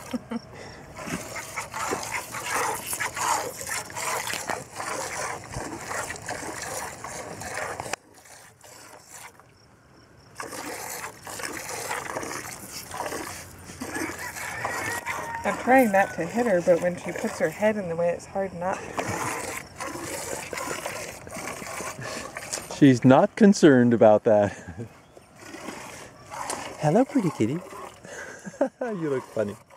I'm trying not to hit her, but when she puts her head in the way, it's hard not to. She's not concerned about that. Hello, pretty kitty. You look funny.